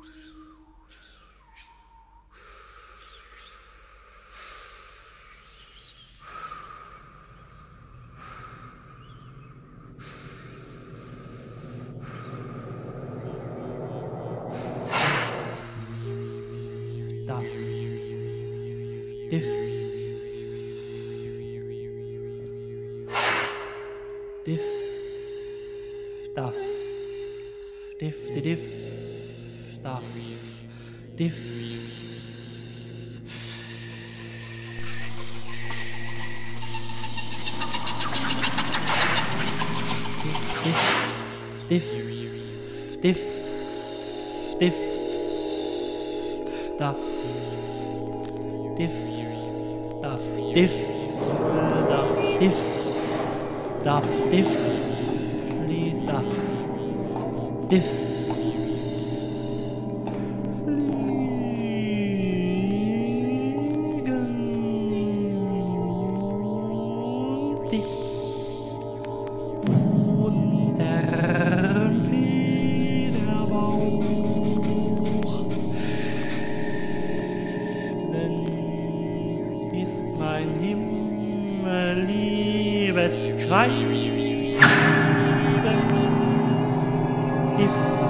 Darf. Diff. Diff. Darf. Diff. Diff. Darf. Diff. Diff. Diff. Diff. Darf. Diff. Darf. Diff. Darf. Diff. Darf. Diff. Lied. Darf. Diff. Fliegen. Dich. Unterm Federbauch. Ist mein Himmel, Liebesschrei. Diff.